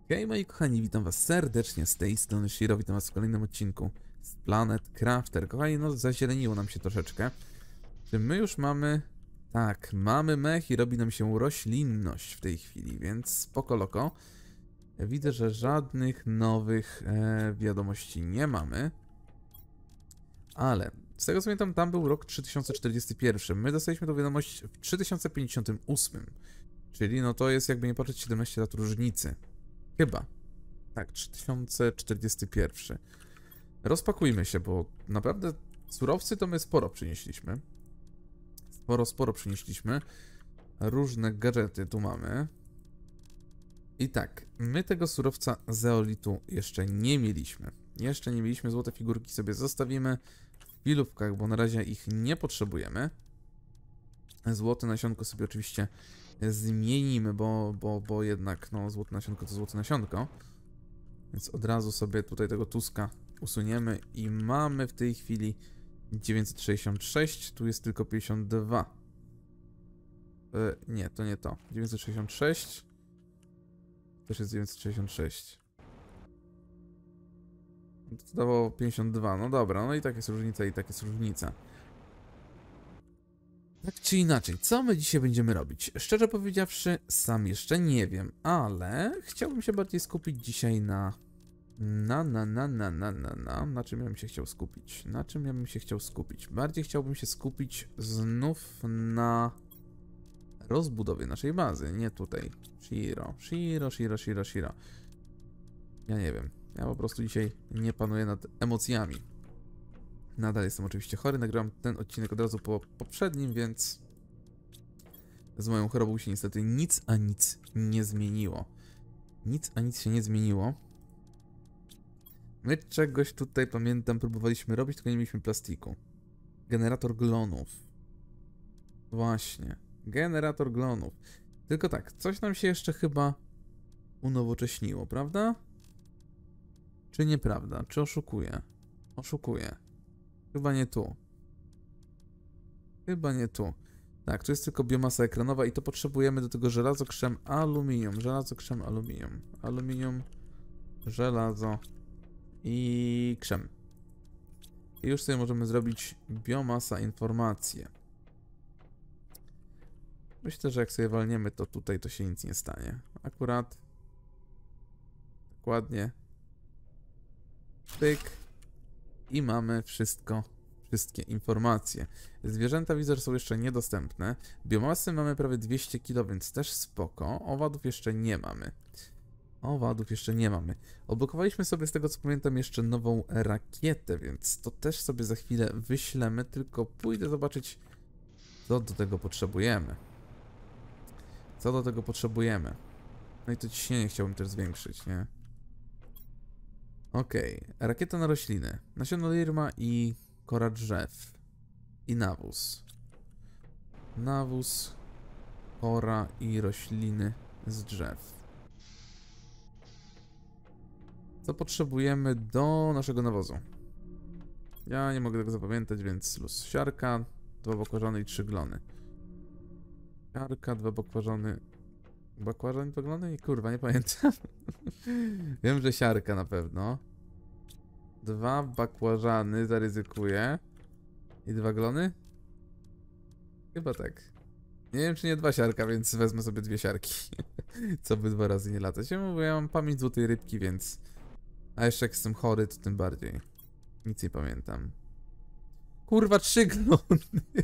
Hej moi kochani, witam was serdecznie z tej strony Shiro, witam was w kolejnym odcinku z Planet Crafter. Kochani, no zazieleniło nam się troszeczkę. Czy my już mamy... Tak, mamy mech i robi nam się roślinność w tej chwili, więc spoko loko. Widzę, że żadnych nowych wiadomości nie mamy. Ale z tego co pamiętam, tam był rok 3041. My dostaliśmy tą wiadomość w 3058. Czyli no to jest jakby nie patrzeć 17 lat różnicy. Chyba. Tak, 3041. Rozpakujmy się, bo naprawdę surowcy to my sporo przynieśliśmy. Sporo przynieśliśmy. Różne gadżety tu mamy. I tak, my tego surowca zeolitu jeszcze nie mieliśmy. Jeszcze nie mieliśmy, złote figurki sobie zostawimy w pilówkach, bo na razie ich nie potrzebujemy. Złote nasionko sobie oczywiście zmienimy, bo jednak no, złote nasionko to złote nasionko. Więc od razu sobie tutaj tego Tuska usuniemy i mamy w tej chwili 966, tu jest tylko 52. Nie, to nie to. 966. Też jest 966. To dawało 52. No dobra, no i tak jest różnica, i tak jest różnica. Tak czy inaczej, co my dzisiaj będziemy robić? Szczerze powiedziawszy, sam jeszcze nie wiem, ale chciałbym się bardziej skupić dzisiaj na czym ja bym się chciał skupić? Na czym ja bym się chciał skupić? Bardziej chciałbym się skupić znów na rozbudowie naszej bazy, nie tutaj. Shiro. Ja nie wiem, ja po prostu dzisiaj nie panuję nad emocjami. Nadal jestem oczywiście chory, nagrałem ten odcinek od razu po poprzednim, więc z moją chorobą się niestety nic nie zmieniło. Nic się nie zmieniło. My czegoś tutaj, pamiętam, próbowaliśmy robić, tylko nie mieliśmy plastiku. Generator glonów. Właśnie, generator glonów. Tylko tak, coś nam się jeszcze chyba unowocześniło, prawda? Czy nieprawda? Czy oszukuję? Oszukuję. Chyba nie tu. Chyba nie tu. Tak, tu jest tylko biomasa ekranowa i to potrzebujemy do tego żelazo, krzem, aluminium. Żelazo, krzem, aluminium. Aluminium, żelazo i krzem. I już sobie możemy zrobić biomasa informacje. Myślę, że jak sobie walniemy to tutaj, to się nic nie stanie. Akurat. Dokładnie. Pyk. I mamy wszystko. Wszystkie informacje. Zwierzęta widzę, że są jeszcze niedostępne. Biomasy mamy prawie 200 kg, więc też spoko. Owadów jeszcze nie mamy. Odblokowaliśmy sobie, z tego co pamiętam, jeszcze nową rakietę, więc to też sobie za chwilę wyślemy, tylko pójdę zobaczyć, co do tego potrzebujemy. No i to ciśnienie chciałbym też zwiększyć, nie? Okej, rakieta na rośliny. Nasiono lirma i kora drzew. I nawóz. Nawóz, kora i rośliny z drzew. Co potrzebujemy do naszego nawozu? Ja nie mogę tego zapamiętać, więc luz. Siarka, 2 bakłażany i 3 glony. Siarka, 2 bakłażany... Bakłażan i 2 glony? I kurwa, nie pamiętam. Wiem, że siarka na pewno. 2 bakłażany zaryzykuję. I 2 glony? Chyba tak. Nie wiem, czy nie 2 siarka, więc wezmę sobie 2 siarki. Co by 2 razy nie latać. Ja mówię, ja mam pamięć złotej rybki, więc... A jeszcze jak jestem chory, to tym bardziej. Nic nie pamiętam. Kurwa, 3 glony.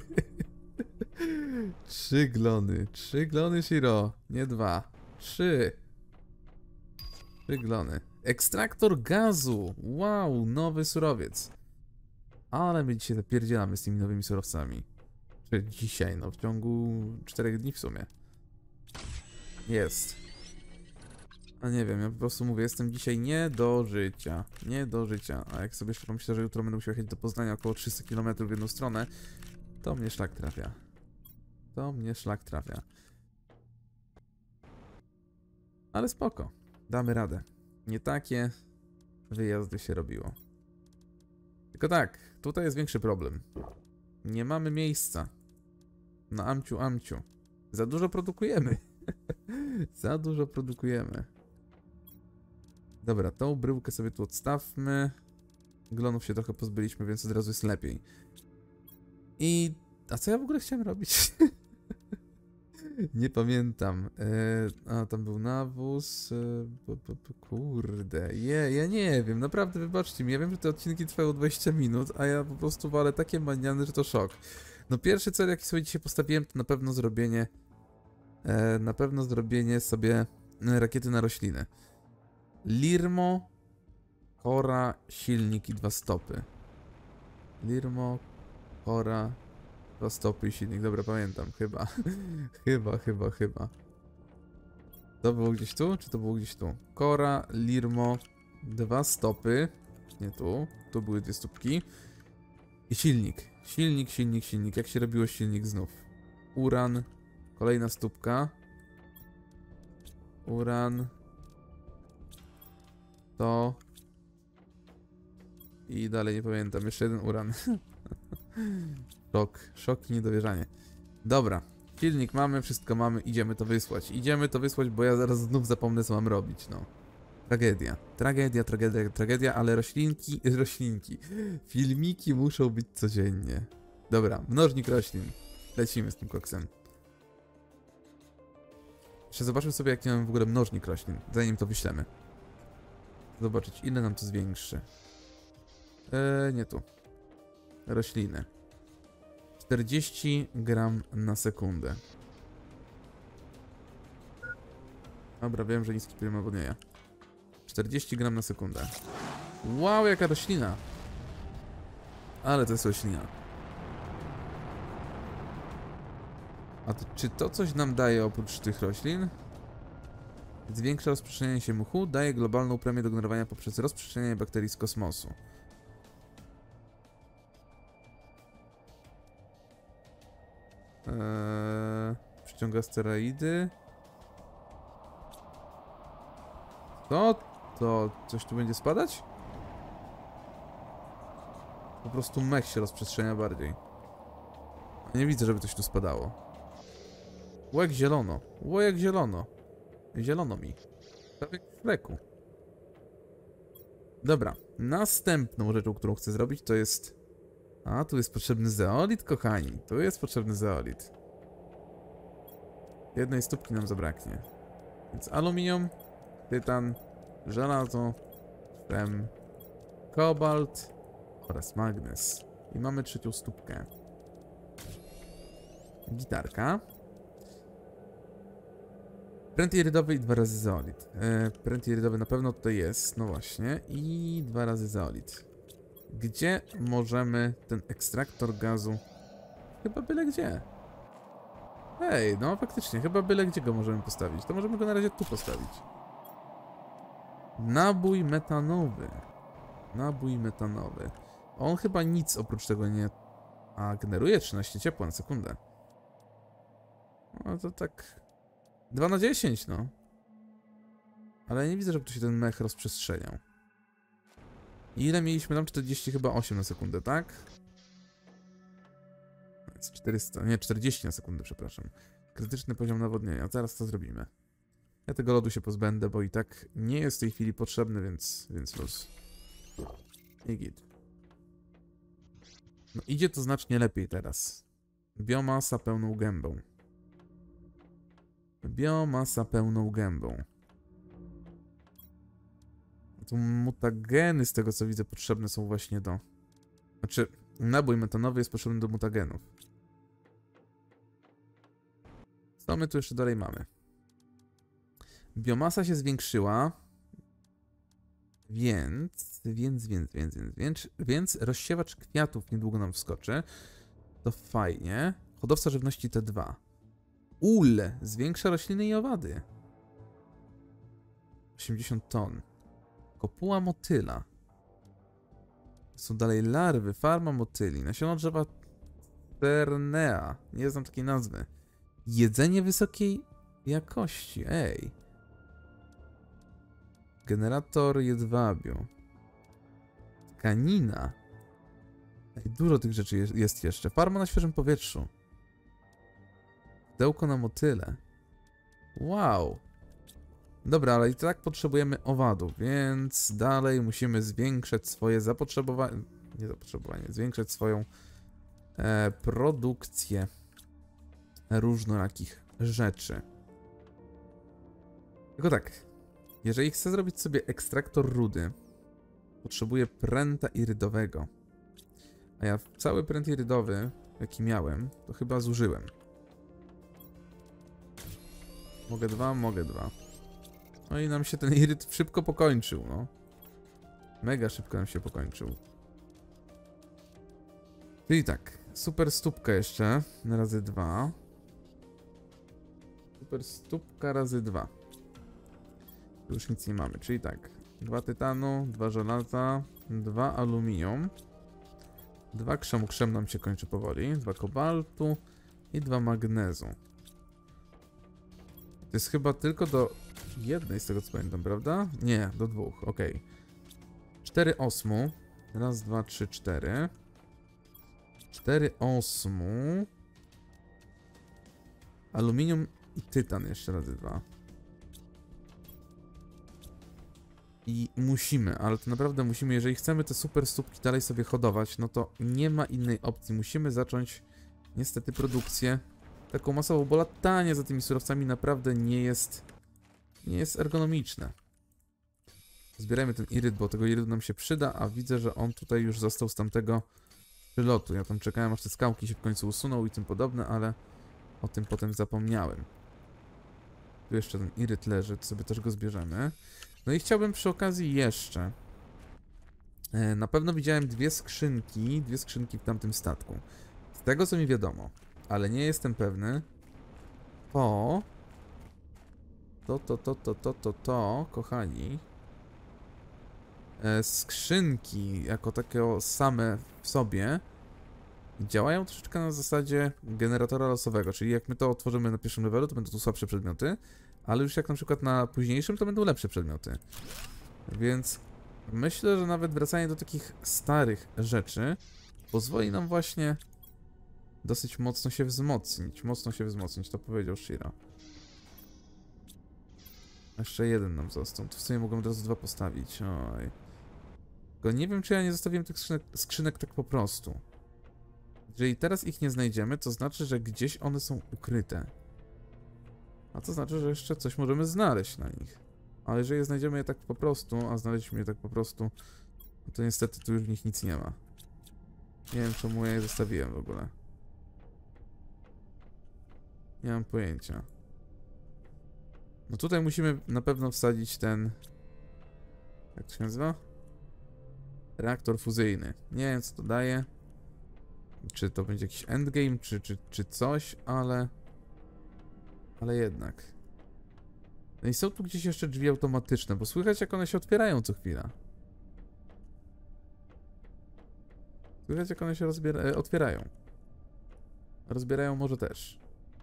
3 glony. 3 glony, Shiro. Nie 2. 3. 3 glony. Ekstraktor gazu. Wow, nowy surowiec. Ale my dzisiaj zapierdzielamy z tymi nowymi surowcami. Czy dzisiaj, no w ciągu 4 dni w sumie. Jest. A nie wiem, ja po prostu mówię, jestem dzisiaj nie do życia. Nie do życia. A jak sobie jeszcze pomyślę, że jutro będę musiał jechać do Poznania około 300 km w jedną stronę, to mnie szlak trafia. Ale spoko. Damy radę. Nie takie wyjazdy się robiło. Tylko tak, tutaj jest większy problem. Nie mamy miejsca. Na amciu. Za dużo produkujemy. Dobra, tą bryłkę sobie tu odstawmy. Glonów się trochę pozbyliśmy, więc od razu jest lepiej. A co ja w ogóle chciałem robić? Nie pamiętam. Tam był nawóz. Kurde. Ja nie wiem. Naprawdę wybaczcie mi. Ja wiem, że te odcinki trwają 20 minut, a ja po prostu walę takie maniany, że to szok. No pierwszy cel, jaki sobie dzisiaj postawiłem, to na pewno zrobienie... sobie rakiety na rośliny. Lirmo, Kora, silnik i 2 stopy. Lirmo, Kora, 2 stopy i silnik. Dobra, pamiętam. Chyba. chyba. To było gdzieś tu? Czy to było gdzieś tu? Kora, Lirmo, 2 stopy. Nie tu. Tu były 2 stópki. I silnik. Silnik. Jak się robiło silnik znów? Uran. Kolejna stópka. Uran. To. I dalej nie pamiętam. Jeszcze jeden uran. Szok i niedowierzanie. Dobra. Silnik mamy, wszystko mamy. Idziemy to wysłać. Bo ja zaraz znów zapomnę, co mam robić, no. Tragedia, ale roślinki. Filmiki muszą być codziennie. Dobra, mnożnik roślin. Lecimy z tym koksem. Jeszcze zobaczmy sobie, jaki mamy w ogóle mnożnik roślin, zanim to wyślemy. Zobaczyć, ile nam to zwiększy. Nie tu. Rośliny. 40 gram na sekundę. Dobra, wiem, że niski poziom nawodnienia. 40 gram na sekundę. Wow, jaka roślina! Ale to jest roślina. A to, czy to coś nam daje oprócz tych roślin? Zwiększa rozprzestrzenianie się muchu, daje globalną premię do generowania poprzez rozprzestrzenianie bakterii z kosmosu. Przyciąga asteroidy. Co? To coś tu będzie spadać? Po prostu mech się rozprzestrzenia bardziej. Nie widzę, żeby coś tu spadało. Łek zielono. Łojek zielono. Zielono mi. Tak jak w fleku. Dobra. Następną rzeczą, którą chcę zrobić, to jest... A, tu jest potrzebny zeolit, kochani. Tu jest potrzebny zeolit. Jednej stópki nam zabraknie. Więc aluminium, tytan, żelazo, frem, kobalt oraz magnez. I mamy 3. stópkę. Gitarka. Pręt irydowy i 2 razy zeolit. Pręt irydowy na pewno tutaj jest, no właśnie. I 2 razy zeolit. Gdzie możemy ten ekstraktor gazu? Chyba byle gdzie. Ej, no faktycznie, chyba byle gdzie go możemy postawić. To możemy go na razie tu postawić. Nabój metanowy. Nabój metanowy. On chyba nic oprócz tego nie... A, generuje 13 ciepła na sekundę. No to tak... 2 na 10, no. Ale nie widzę, żeby tu się ten mech rozprzestrzeniał. Ile mieliśmy tam? 40 chyba 8 na sekundę, tak? 400, nie, 40 na sekundę, przepraszam. Krytyczny poziom nawodnienia. Zaraz to zrobimy. Ja tego lodu się pozbędę, bo i tak nie jest w tej chwili potrzebny, więc luz. I git. No idzie to znacznie lepiej teraz. Biomasa pełną gębą. Biomasa pełną gębą. Tu mutageny, z tego co widzę, potrzebne są właśnie do... Znaczy, nabój metanowy jest potrzebny do mutagenów. Co my tu jeszcze dalej mamy? Biomasa się zwiększyła. Więc rozsiewacz kwiatów niedługo nam wskoczy. To fajnie. Hodowca żywności T2. Zwiększa rośliny i owady. 80 ton. Kopuła motyla. Są dalej larwy, farma motyli. Nasiona drzewa Ternea. Nie znam takiej nazwy. Jedzenie wysokiej jakości. Ej. Generator jedwabiu. Tkanina. Ej, dużo tych rzeczy jest jeszcze. Farma na świeżym powietrzu. Pudełko na motyle. Wow. Dobra, ale i tak potrzebujemy owadów, więc dalej musimy zwiększać swoje zapotrzebowanie, nie zapotrzebowanie, zwiększać swoją produkcję różnorakich rzeczy. Tylko tak, jeżeli chcę zrobić sobie ekstraktor rudy, potrzebuję pręta irydowego. A ja cały pręt irydowy, jaki miałem, to chyba zużyłem. Mogę dwa, mogę dwa. No i nam się ten iryd szybko pokończył, no. Mega szybko nam się pokończył. Czyli tak, super stópka jeszcze, razy 2. Super stópka razy 2. Tu już nic nie mamy, czyli tak. 2 tytanu, 2 żelaza, 2 aluminium. 2 krzemu, krzem nam się kończy powoli. 2 kobaltu i 2 magnezu. To jest chyba tylko do jednej z tego co pamiętam, prawda? Nie, do 2, ok. 4 osmu. Raz, 2, 3, 4. 4 osmu. Aluminium i tytan jeszcze razy 2. I musimy, ale to naprawdę musimy, jeżeli chcemy te super stópki dalej sobie hodować, no to nie ma innej opcji. Musimy zacząć niestety produkcję taką masową, bo latanie za tymi surowcami naprawdę nie jest ergonomiczne. Zbierajmy ten iryd, bo tego irydu nam się przyda, a widzę, że on tutaj już został z tamtego przylotu. Ja tam czekałem, aż te skałki się w końcu usuną i tym podobne, ale o tym potem zapomniałem. Tu jeszcze ten iryd leży, to sobie też go zbierzemy. No i chciałbym przy okazji jeszcze... Na pewno widziałem dwie skrzynki w tamtym statku. Z tego co mi wiadomo, ale nie jestem pewny, to, kochani, skrzynki jako takie same w sobie działają troszeczkę na zasadzie generatora losowego, czyli jak my to otworzymy na pierwszym levelu, to będą tu słabsze przedmioty, ale już jak na przykład na późniejszym, to będą lepsze przedmioty. Więc myślę, że nawet wracanie do takich starych rzeczy pozwoli nam właśnie dosyć mocno się wzmocnić, to powiedział Shiro. Jeszcze jeden nam został, to w sumie mogłem od razu 2 postawić, oj. Tylko nie wiem, czy ja nie zostawiłem tych skrzynek tak po prostu. Jeżeli teraz ich nie znajdziemy, to znaczy, że gdzieś one są ukryte. A to znaczy, że jeszcze coś możemy znaleźć na nich. Ale jeżeli znajdziemy je tak po prostu, a znaleźliśmy je tak po prostu, to niestety tu już w nich nic nie ma. Nie wiem, czemu ja je zostawiłem w ogóle. Nie mam pojęcia. No tutaj musimy na pewno wsadzić ten... Jak to się nazywa? Reaktor fuzyjny. Nie wiem, co to daje. Czy to będzie jakiś endgame, czy coś, ale... Ale jednak. No i są tu gdzieś jeszcze drzwi automatyczne, bo słychać jak one się otwierają co chwila. Słychać jak one się otwierają. Rozbierają może też.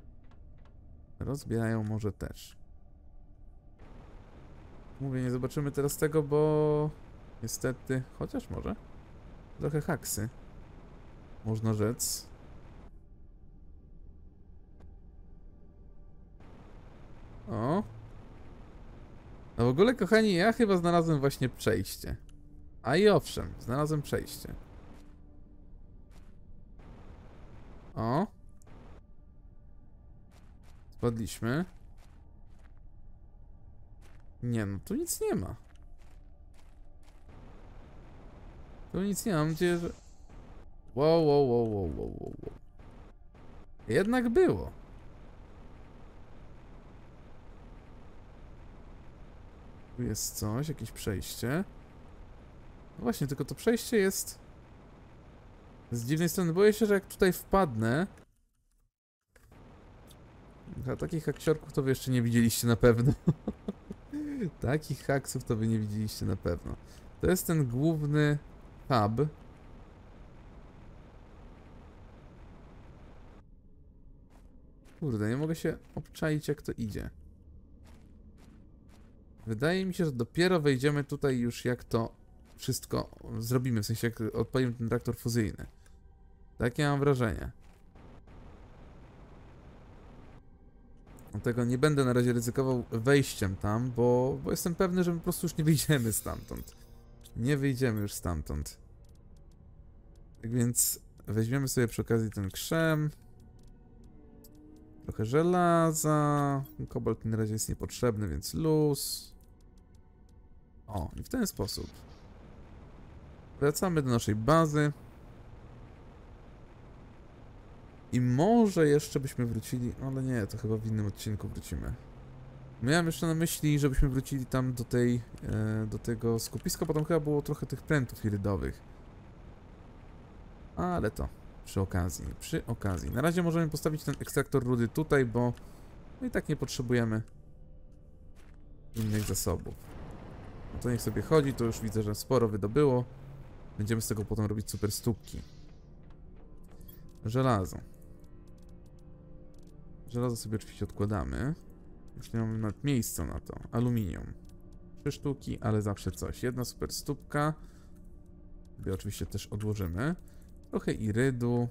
Mówię, nie zobaczymy teraz tego, bo... Niestety... Chociaż może. Trochę haksy. Można rzec. O. No w ogóle, kochani, ja chyba znalazłem właśnie przejście. A i owszem, znalazłem przejście. O. Spadliśmy. Nie, no tu nic nie ma. Tu nic nie ma, mam nadzieję, że... Wow. Jednak było. Tu jest coś, jakieś przejście. No właśnie, tylko to przejście jest... Z dziwnej strony, boję się, że jak tutaj wpadnę... A takich haksiorków to wy jeszcze nie widzieliście na pewno. Takich haksów to wy nie widzieliście na pewno. To jest ten główny hub. Kurde, nie mogę się obczaić jak to idzie. Wydaje mi się, że dopiero wejdziemy tutaj już jak to wszystko zrobimy, w sensie jak odpalimy ten reaktor fuzyjny. Takie mam wrażenie. Dlatego nie będę na razie ryzykował wejściem tam, bo jestem pewny, że my po prostu już nie wyjdziemy stamtąd. Nie wyjdziemy już stamtąd. Tak więc weźmiemy sobie przy okazji ten krzem. Trochę żelaza. Kobalt mi na razie jest niepotrzebny, więc luz. O, i w ten sposób. Wracamy do naszej bazy. I może jeszcze byśmy wrócili, ale nie, to chyba w innym odcinku wrócimy. Miałem jeszcze na myśli, żebyśmy wrócili tam do tego skupiska, potem chyba było trochę tych prętów irydowych. Ale to przy okazji. Na razie możemy postawić ten ekstraktor rudy tutaj, bo no i tak nie potrzebujemy innych zasobów. No to niech sobie chodzi, to już widzę, że sporo wydobyło. Będziemy z tego potem robić super stópki. Żelazo. Żelazo sobie oczywiście odkładamy. Już nie mamy nawet miejsca na to. Aluminium. 3 sztuki, ale zawsze coś. Jedna super stópka. Sobie oczywiście też odłożymy. Trochę irydu.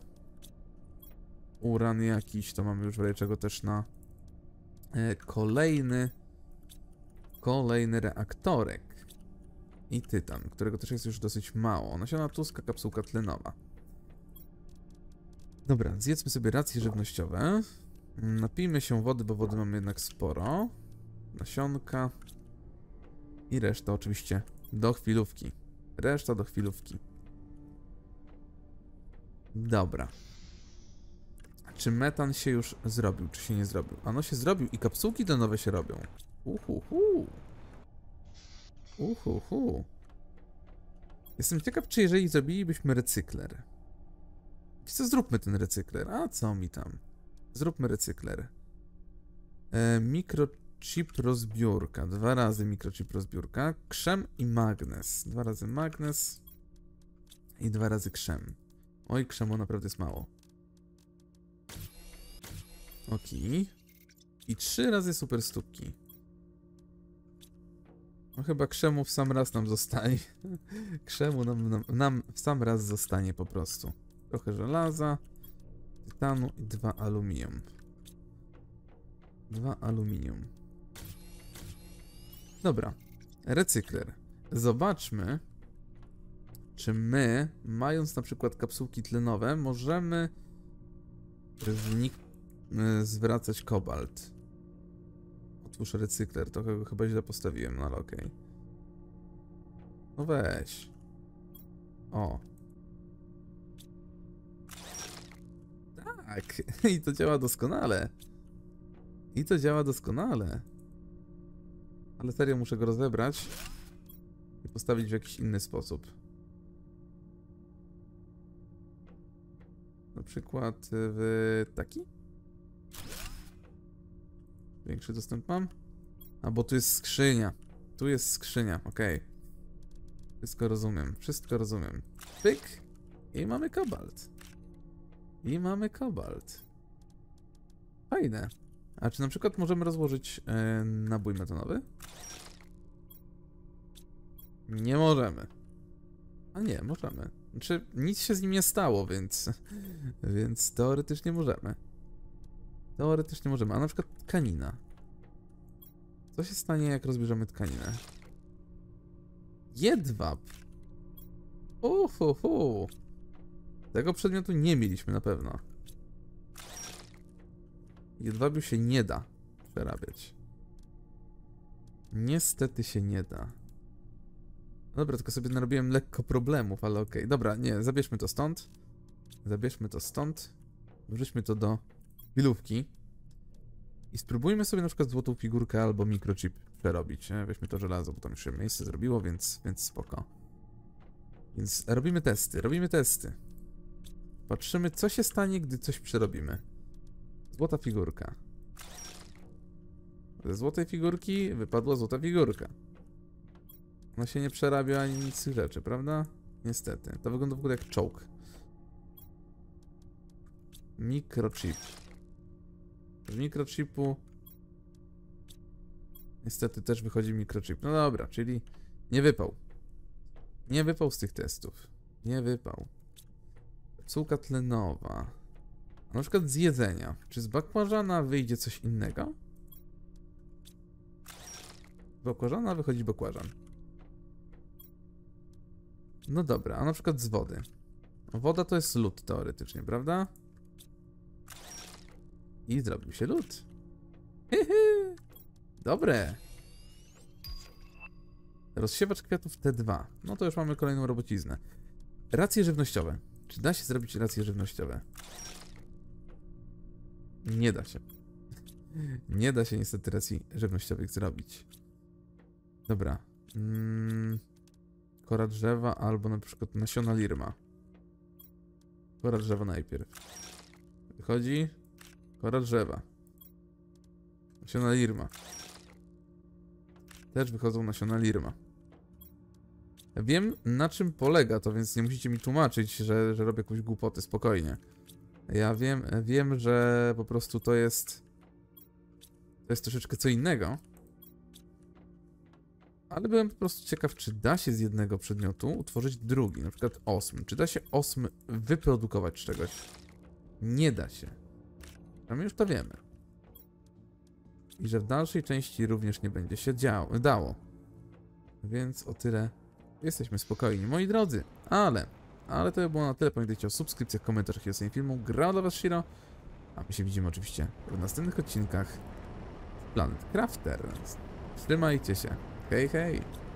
Uran jakiś, to mamy już w razie czego też na kolejny reaktorek. I tytan, którego też jest już dosyć mało. Nasiona tuska, kapsułka tlenowa. Dobra, zjedzmy sobie racje żywnościowe. Napijmy się wody, bo wody mamy jednak sporo. Nasionka. I reszta oczywiście do chwilówki. Reszta do chwilówki. Dobra. Czy metan się już zrobił, czy się nie zrobił? Ano się zrobił i kapsułki tlenowe się robią. Uhuhu. Jestem ciekaw, czy jeżeli zrobilibyśmy recykler. Co, zróbmy ten recykler. A co mi tam? Zróbmy recykler. Mikrochip rozbiórka. 2 razy mikrochip rozbiórka. Krzem i magnes. 2 razy magnes. I 2 razy krzem. Oj, krzemu naprawdę jest mało. Okej. I 3 razy super stópki. No chyba krzemu w sam raz nam zostanie. Krzemu nam w sam raz zostanie po prostu. Trochę żelaza, tytanu i 2 aluminium. 2 aluminium. Dobra. Recykler. Zobaczmy, czy my, mając na przykład kapsułki tlenowe, możemy w nich zwracać kobalt. Otwórz recykler. To chyba źle postawiłem, no ale okej. No weź. O. Tak. I to działa doskonale. Ale serio muszę go rozebrać i postawić w jakiś inny sposób. Na przykład w taki? Większy dostęp mam? A bo tu jest skrzynia. Tu jest skrzynia, okej. Wszystko rozumiem. Pyk! I mamy kobalt. Fajne. A czy na przykład możemy rozłożyć nabój metanowy? Nie możemy. A nie, możemy. Znaczy, nic się z nim nie stało, więc teoretycznie możemy. A na przykład tkanina. Co się stanie, jak rozbierzemy tkaninę? Jedwab. Tego przedmiotu nie mieliśmy na pewno. Jedwabiu się nie da przerabiać. Niestety się nie da. Dobra, tylko sobie narobiłem lekko problemów, ale okej. Dobra, nie, zabierzmy to stąd. Wrzućmy to do chwilówki. I spróbujmy sobie na przykład złotą figurkę albo mikrochip przerobić. Nie? Weźmy to żelazo, bo tam już się miejsce zrobiło, więc spoko. Więc robimy testy. Patrzymy, co się stanie, gdy coś przerobimy. Złota figurka. Ze złotej figurki wypadła złota figurka. Ona się nie przerabia ani nic z tych rzeczy, prawda? Niestety. To wygląda w ogóle jak czołg. Mikrochip. Z mikrochipu niestety też wychodzi mikrochip. No dobra, czyli nie wypał. Nie wypał z tych testów. Nie wypał. Kapsułka tlenowa. A na przykład z jedzenia. Czy z bakłażana wyjdzie coś innego? Bakłażana wychodzi bakłażan. No dobra, a na przykład z wody. Woda to jest lód teoretycznie, prawda? I zrobił się lód. Dobre. Rozsiewacz kwiatów T2. No to już mamy kolejną robociznę. Racje żywnościowe. Czy da się zrobić racje żywnościowe? Nie da się. Nie da się niestety racji żywnościowych zrobić. Dobra. Kora drzewa albo na przykład nasiona lirma. Kora drzewa najpierw. Wychodzi. Kora drzewa. Nasiona lirma. Też wychodzą nasiona lirma. Wiem, na czym polega to, więc nie musicie mi tłumaczyć, że robię jakąś głupotę, spokojnie. Ja wiem, że po prostu to jest troszeczkę co innego. Ale byłem po prostu ciekaw, czy da się z jednego przedmiotu utworzyć drugi, na przykład osm. Czy da się osm wyprodukować z czegoś? Nie da się. A my już to wiemy. I że w dalszej części również nie będzie się dało. Więc o tyle jesteśmy spokojni, moi drodzy. Ale to by było na tyle. Pamiętajcie o subskrypcjach, komentarzach i ocenie filmu. Grał dla was Shiro. A my się widzimy oczywiście w następnych odcinkach Planet Crafter. Trzymajcie się. Hej, hej.